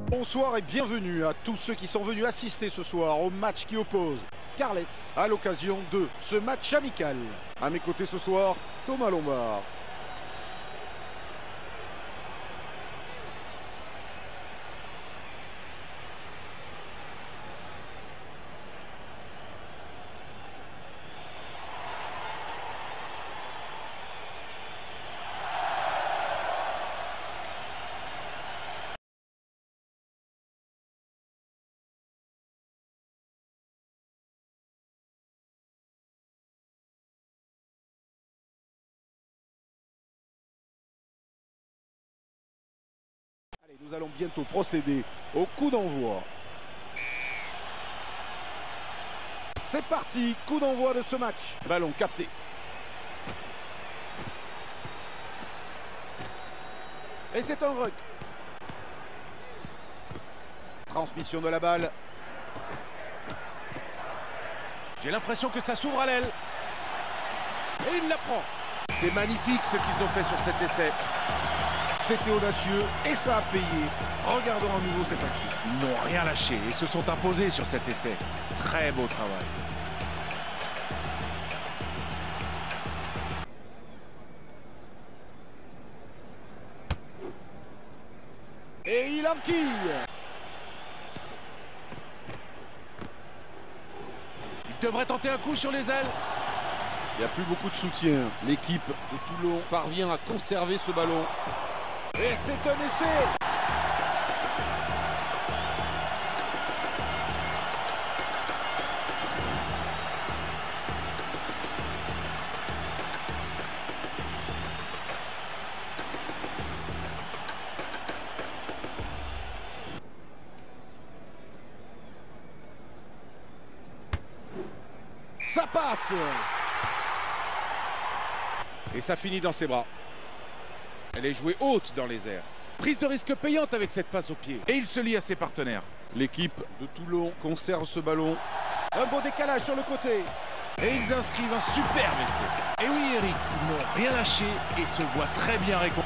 Bonsoir et bienvenue à tous ceux qui sont venus assister ce soir au match qui oppose Scarlets à l'occasion de ce match amical. À mes côtés ce soir, Thomas Lombard. Allez, nous allons bientôt procéder au coup d'envoi. C'est parti, coup d'envoi de ce match. Ballon capté. Et c'est un ruck. Transmission de la balle. J'ai l'impression que ça s'ouvre à l'aile. Et il la prend. C'est magnifique ce qu'ils ont fait sur cet essai. C'était audacieux et ça a payé. Regardons à nouveau cette action. Ils n'ont rien lâché et se sont imposés sur cet essai. Très beau travail. Et il enquille. Il devrait tenter un coup sur les ailes. Il n'y a plus beaucoup de soutien. L'équipe de Toulon parvient à conserver ce ballon. Et c'est un essai. Ça passe. Et ça finit dans ses bras. Elle est jouée haute dans les airs. Prise de risque payante avec cette passe au pied. Et il se lie à ses partenaires. L'équipe de Toulon conserve ce ballon. Un beau décalage sur le côté. Et ils inscrivent un superbe essai. Et oui Eric, ils n'ont rien lâché et se voient très bien récompensés.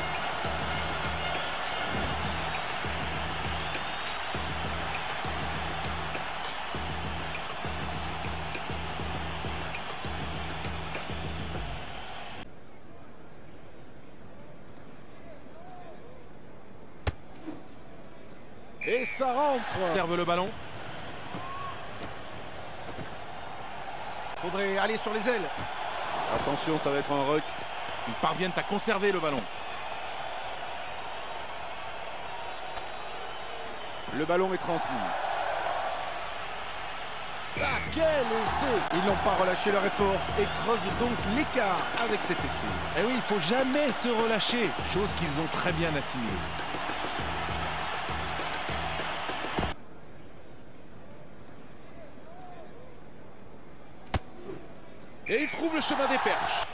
Et ça rentre. Serve le ballon. Faudrait aller sur les ailes. Attention, ça va être un ruck. Ils parviennent à conserver le ballon. Le ballon est transmis. Ah, quel essai! Ils n'ont pas relâché leur effort et creusent donc l'écart avec cet essai. Et oui, il ne faut jamais se relâcher, chose qu'ils ont très bien assimilée. Et il trouve le chemin des perches.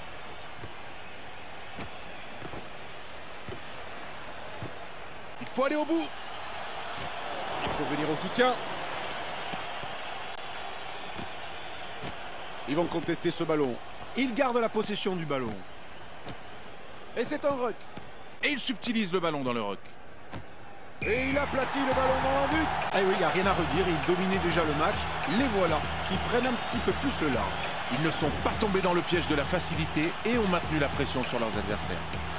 Il faut aller au bout. Il faut venir au soutien. Ils vont contester ce ballon. Ils gardent la possession du ballon. Et c'est un ruck. Et il subtilise le ballon dans le ruck. Et il aplatit le ballon dans le but. Ah oui, il n'y a rien à redire. Ils dominaient déjà le match. Les voilà qui prennent un petit peu plus le large. Ils ne sont pas tombés dans le piège de la facilité et ont maintenu la pression sur leurs adversaires.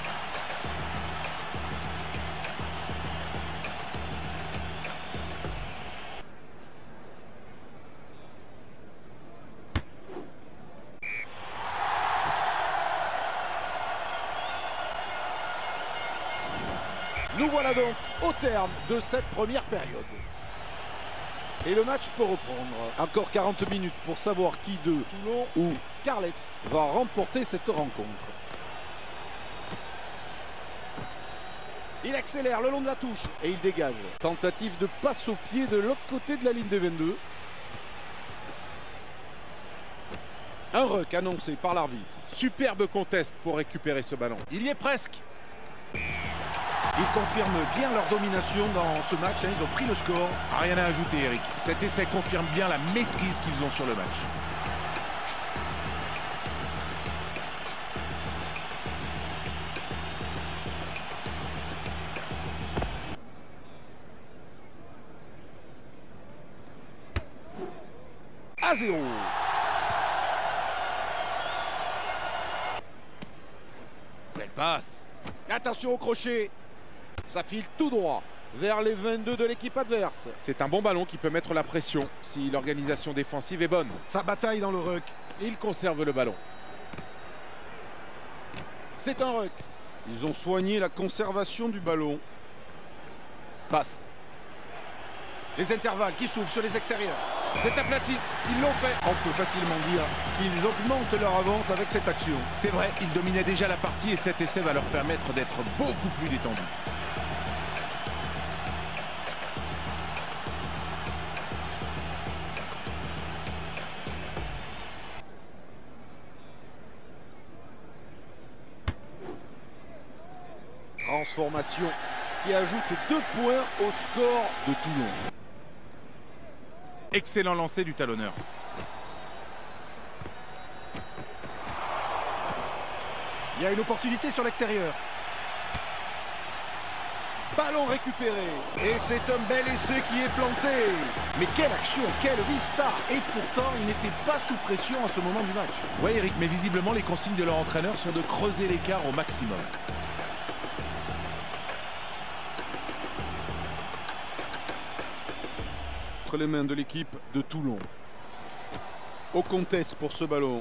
Nous voilà donc au terme de cette première période. Et le match peut reprendre. Encore 40 minutes pour savoir qui de Toulon ou Scarlets va remporter cette rencontre. Il accélère le long de la touche et il dégage. Tentative de passe au pied de l'autre côté de la ligne des 22. Un ruck annoncé par l'arbitre. Superbe contest pour récupérer ce ballon. Il y est presque. Ils confirment bien leur domination dans ce match. Ils ont pris le score. Rien à ajouter, Eric. Cet essai confirme bien la maîtrise qu'ils ont sur le match. 1-0. Belle passe. Attention au crochet. Ça file tout droit vers les 22 de l'équipe adverse. C'est un bon ballon qui peut mettre la pression si l'organisation défensive est bonne. Ça bataille dans le ruck. Il conserve le ballon. C'est un ruck. Ils ont soigné la conservation du ballon. Passe. Les intervalles qui s'ouvrent sur les extérieurs. C'est aplati, ils l'ont fait. On peut facilement dire qu'ils augmentent leur avance avec cette action. C'est vrai, ils dominaient déjà la partie et cet essai va leur permettre d'être beaucoup plus détendus. Transformation qui ajoute 2 points au score de Toulon. Excellent lancer du talonneur. Il y a une opportunité sur l'extérieur. Ballon récupéré. Et c'est un bel essai qui est planté. Mais quelle action, quelle vista. Et pourtant, il n'était pas sous pression à ce moment du match. Ouais Eric, mais visiblement les consignes de leur entraîneur sont de creuser l'écart au maximum. Entre les mains de l'équipe de Toulon. Au contest pour ce ballon.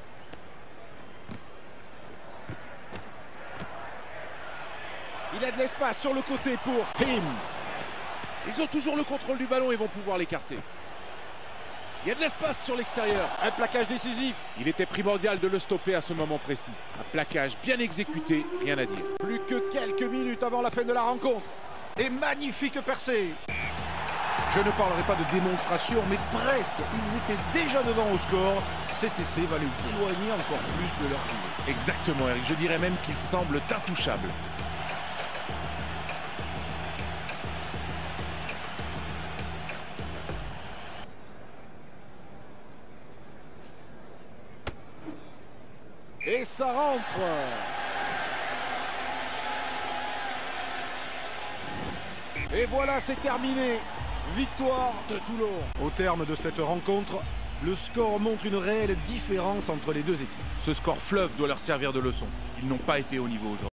Il a de l'espace sur le côté pour Him. Ils ont toujours le contrôle du ballon et vont pouvoir l'écarter. Il y a de l'espace sur l'extérieur. Un plaquage décisif. Il était primordial de le stopper à ce moment précis. Un plaquage bien exécuté, rien à dire. Plus que quelques minutes avant la fin de la rencontre. Et magnifique percée. Je ne parlerai pas de démonstration, mais presque. Ils étaient déjà devant au score. Cet essai va les éloigner encore plus de leur rival. Exactement Eric, je dirais même qu'ils semblent intouchables. Et ça rentre. Et voilà, c'est terminé. Victoire de Toulon. Au terme de cette rencontre, le score montre une réelle différence entre les deux équipes. Ce score fleuve doit leur servir de leçon. Ils n'ont pas été au niveau aujourd'hui.